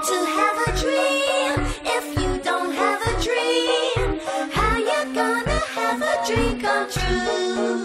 to have a dream. If you don't have a dream, how you gonna have a dream come true?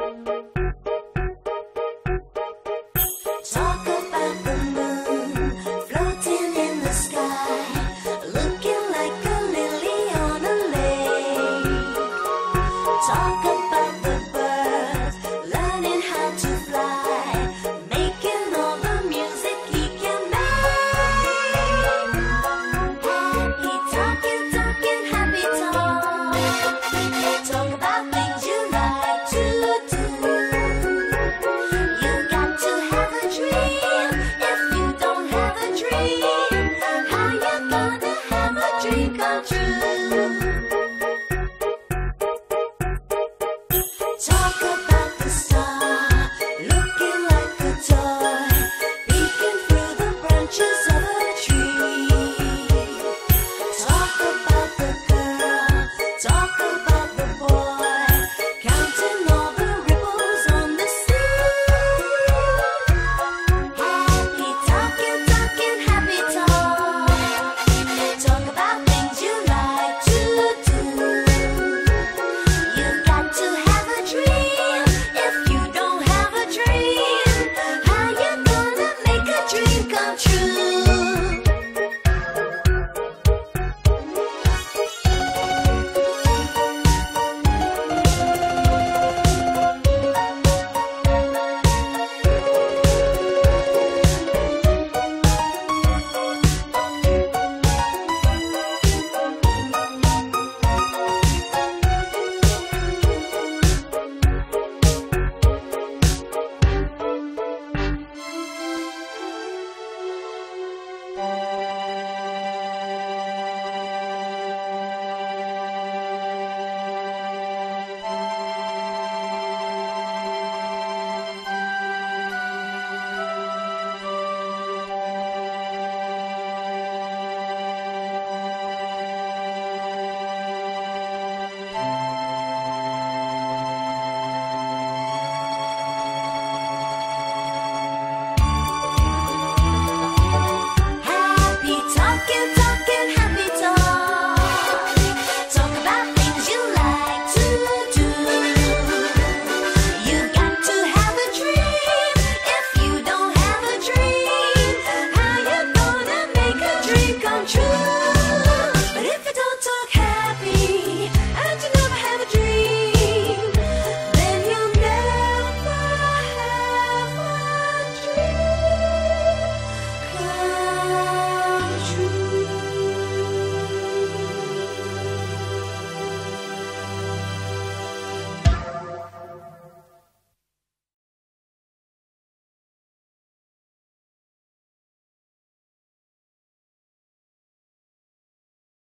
Talk about the moon floating in the sky, looking like a lily on a lake. Talk about the birds learning how to fly, making all the music he can make. Happy talking, talking, happy talk. Talk about things you like to do. You got to have a dream. If you don't have a dream, how you gonna have a dream come true? Talk about the star, looking like a toy, peeking through the branches of a tree. Talk about the girl, talk about the boy, counting all the ripples on the sea. Happy talking, talking, happy talk. Talk about things you like to do. You got to have a dream. If you don't have a dream, how you gonna make a dream come true?